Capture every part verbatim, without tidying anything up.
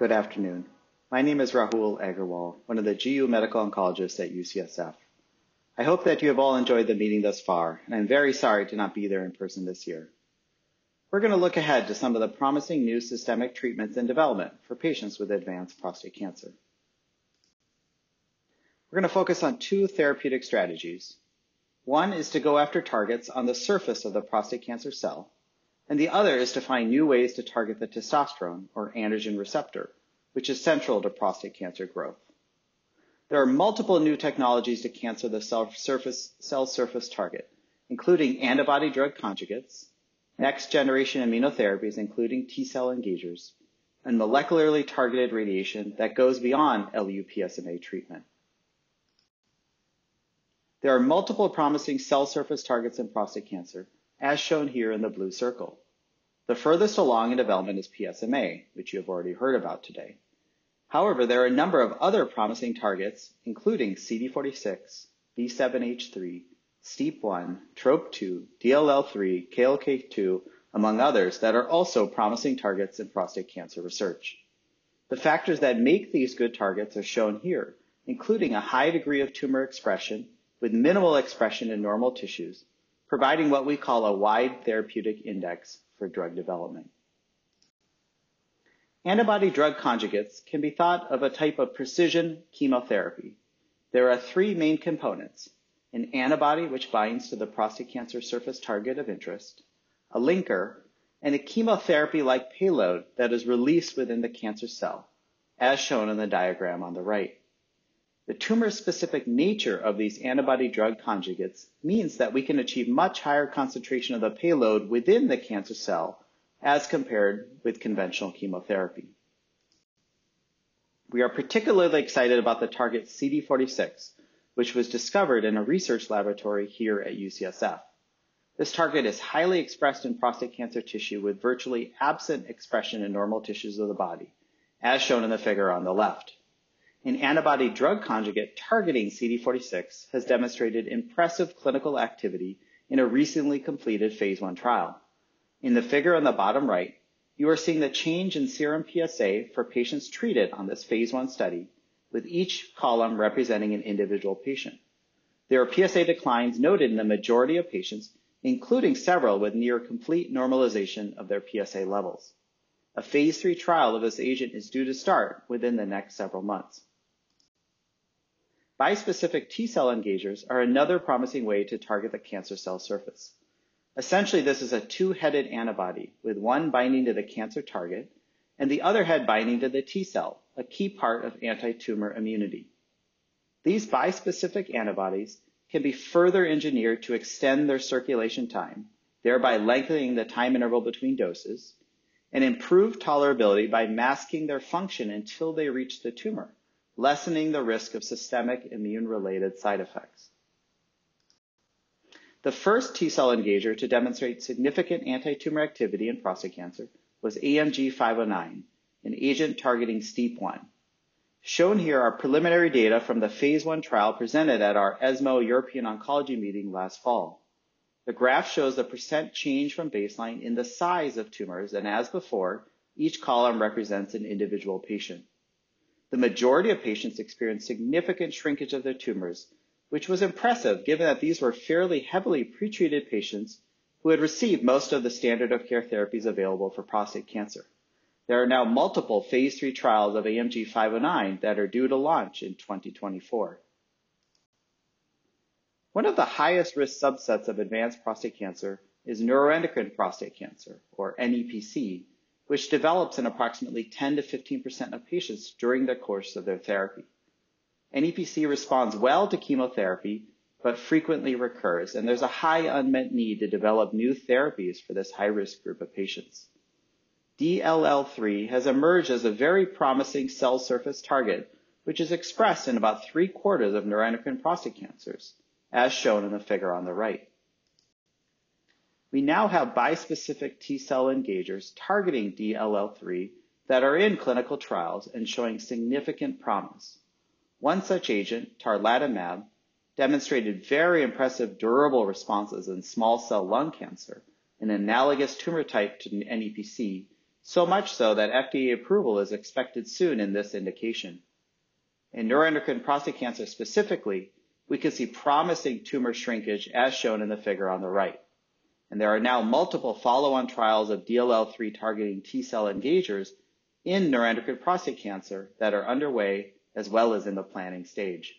Good afternoon. My name is Rahul Aggarwal, one of the G U medical oncologists at U C S F. I hope that you have all enjoyed the meeting thus far, and I'm very sorry to not be there in person this year. We're going to look ahead to some of the promising new systemic treatments in development for patients with advanced prostate cancer. We're going to focus on two therapeutic strategies. One is to go after targets on the surface of the prostate cancer cell, and the other is to find new ways to target the testosterone, or androgen receptor, which is central to prostate cancer growth. There are multiple new technologies to cancer the cell surface, cell surface target, including antibody-drug conjugates, next-generation immunotherapies, including T-cell engagers, and molecularly targeted radiation that goes beyond L U P S M A treatment. There are multiple promising cell surface targets in prostate cancer, as shown here in the blue circle. The furthest along in development is P S M A, which you have already heard about today. However, there are a number of other promising targets, including C D forty-six, B seven H three, S T E A P one, T R O P two, D L L three, K L K two, among others, that are also promising targets in prostate cancer research. The factors that make these good targets are shown here, including a high degree of tumor expression with minimal expression in normal tissues, providing what we call a wide therapeutic index for drug development. Antibody-drug conjugates can be thought of a type of precision chemotherapy. There are three main components: an antibody which binds to the prostate cancer surface target of interest, a linker, and a chemotherapy-like payload that is released within the cancer cell, as shown in the diagram on the right. The tumor-specific nature of these antibody-drug conjugates means that we can achieve much higher concentration of the payload within the cancer cell as compared with conventional chemotherapy. We are particularly excited about the target C D forty-six, which was discovered in a research laboratory here at U C S F. This target is highly expressed in prostate cancer tissue with virtually absent expression in normal tissues of the body, as shown in the figure on the left. An antibody-drug conjugate targeting C D forty-six has demonstrated impressive clinical activity in a recently completed phase one trial. In the figure on the bottom right, you are seeing the change in serum P S A for patients treated on this phase one study, with each column representing an individual patient. There are P S A declines noted in the majority of patients, including several with near complete normalization of their P S A levels. A phase three trial of this agent is due to start within the next several months. Bispecific T-cell engagers are another promising way to target the cancer cell surface. Essentially, this is a two-headed antibody with one binding to the cancer target and the other head binding to the T-cell, a key part of anti-tumor immunity. These bispecific antibodies can be further engineered to extend their circulation time, thereby lengthening the time interval between doses, and improve tolerability by masking their function until they reach the tumor, lessening the risk of systemic immune-related side effects. The first T-cell engager to demonstrate significant anti-tumor activity in prostate cancer was A M G five oh nine, an agent targeting S T E A P one. Shown here are preliminary data from the phase one trial presented at our ESMO European Oncology meeting last fall. The graph shows the percent change from baseline in the size of tumors, and as before, each column represents an individual patient. The majority of patients experienced significant shrinkage of their tumors, which was impressive given that these were fairly heavily pretreated patients who had received most of the standard of care therapies available for prostate cancer. There are now multiple phase three trials of A M G five oh nine that are due to launch in twenty twenty-four. One of the highest risk subsets of advanced prostate cancer is neuroendocrine prostate cancer, or N E P C, which develops in approximately ten to fifteen percent of patients during the course of their therapy. N E P C responds well to chemotherapy, but frequently recurs, and there's a high unmet need to develop new therapies for this high-risk group of patients. D L L three has emerged as a very promising cell surface target, which is expressed in about three-quarters of neuroendocrine prostate cancers, as shown in the figure on the right. We now have bispecific T-cell engagers targeting D L L three that are in clinical trials and showing significant promise. One such agent, tarlatamab, demonstrated very impressive durable responses in small cell lung cancer, an analogous tumor type to N E P C, so much so that F D A approval is expected soon in this indication. In neuroendocrine prostate cancer specifically, we can see promising tumor shrinkage as shown in the figure on the right. And there are now multiple follow-on trials of D L L three targeting T-cell engagers in neuroendocrine prostate cancer that are underway as well as in the planning stage.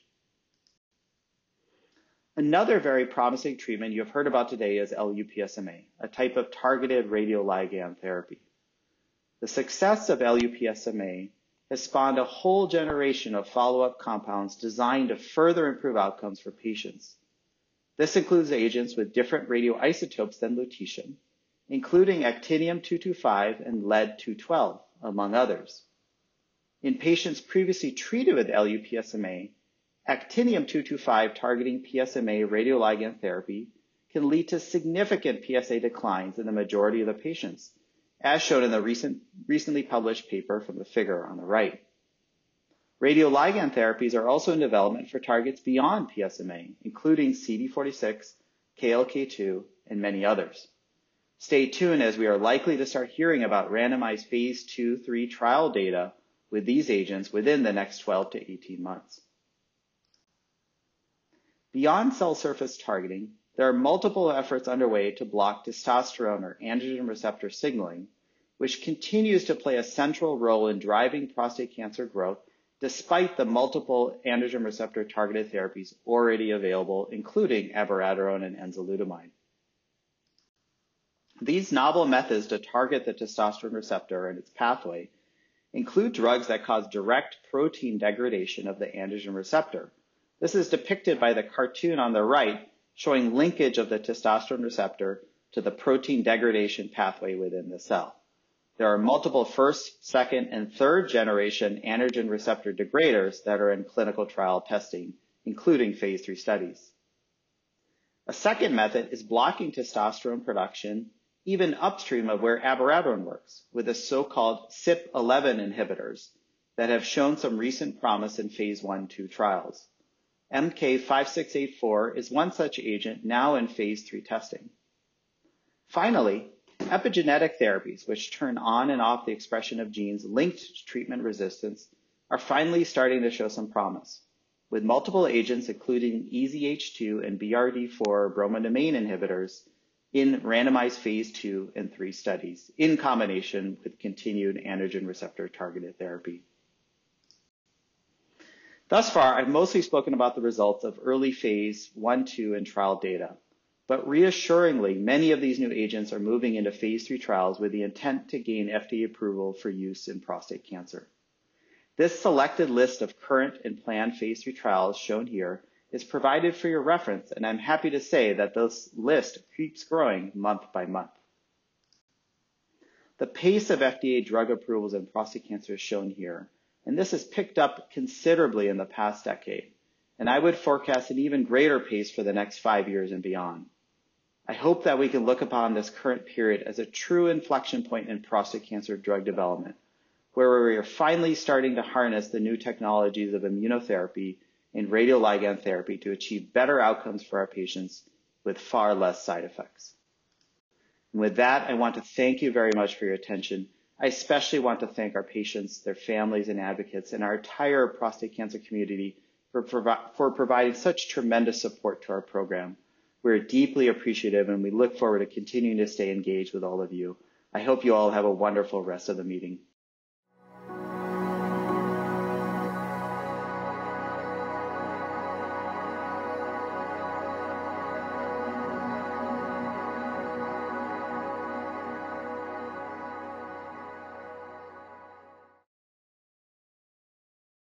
Another very promising treatment you've heard about today is L U P S M A, a type of targeted radioligand therapy. The success of L U P S M A has spawned a whole generation of follow-up compounds designed to further improve outcomes for patients. This includes agents with different radioisotopes than lutetium, including actinium two twenty-five and lead two twelve, among others. In patients previously treated with L U P S M A, actinium two twenty-five targeting P S M A radioligand therapy can lead to significant P S A declines in the majority of the patients, as shown in the recent, recently published paper from the figure on the right. Radioligand therapies are also in development for targets beyond P S M A, including C D forty-six, K L K two, and many others. Stay tuned as we are likely to start hearing about randomized phase two three trial data with these agents within the next twelve to eighteen months. Beyond cell surface targeting, there are multiple efforts underway to block testosterone or androgen receptor signaling, which continues to play a central role in driving prostate cancer growth despite the multiple androgen receptor targeted therapies already available, including abiraterone and enzalutamide. These novel methods to target the testosterone receptor and its pathway include drugs that cause direct protein degradation of the androgen receptor. This is depicted by the cartoon on the right, showing linkage of the testosterone receptor to the protein degradation pathway within the cell. There are multiple first, second, and third generation androgen receptor degraders that are in clinical trial testing, including phase three studies. A second method is blocking testosterone production even upstream of where abiraterone works, with the so-called C Y P eleven inhibitors that have shown some recent promise in phase one two trials. M K five six eight four is one such agent now in phase three testing. Finally, epigenetic therapies, which turn on and off the expression of genes linked to treatment resistance, are finally starting to show some promise, with multiple agents including E Z H two and B R D four bromodomain inhibitors in randomized phase two and three studies in combination with continued androgen receptor targeted therapy. Thus far, I've mostly spoken about the results of early phase one, two, and trial data. But reassuringly, many of these new agents are moving into phase three trials with the intent to gain F D A approval for use in prostate cancer. This selected list of current and planned phase three trials shown here is provided for your reference, and I'm happy to say that this list keeps growing month by month. The pace of F D A drug approvals in prostate cancer is shown here, and this has picked up considerably in the past decade, and I would forecast an even greater pace for the next five years and beyond. I hope that we can look upon this current period as a true inflection point in prostate cancer drug development, where we are finally starting to harness the new technologies of immunotherapy and radioligand therapy to achieve better outcomes for our patients with far less side effects. And with that, I want to thank you very much for your attention. I especially want to thank our patients, their families and advocates, and our entire prostate cancer community for, provi for providing such tremendous support to our program. We're deeply appreciative, and we look forward to continuing to stay engaged with all of you. I hope you all have a wonderful rest of the meeting.